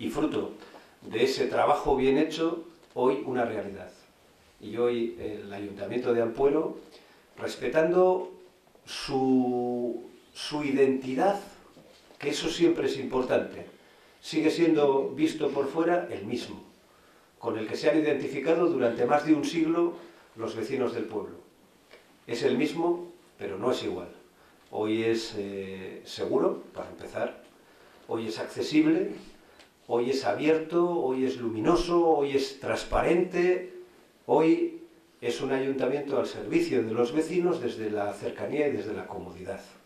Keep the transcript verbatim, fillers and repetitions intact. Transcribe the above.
y fruto de ese trabajo bien hecho, hoy una realidad. Y hoy el Ayuntamiento de Ampuero, respetando su, su identidad, que eso siempre es importante, sigue siendo visto por fuera el mismo, con el que se han identificado durante más de un siglo los vecinos del pueblo. Es el mismo, pero no es igual. Hoy es eh, seguro, para empezar, hoy es accesible, hoy es abierto, hoy es luminoso, hoy es transparente, hoy es un ayuntamiento al servicio de los vecinos desde la cercanía y desde la comodidad.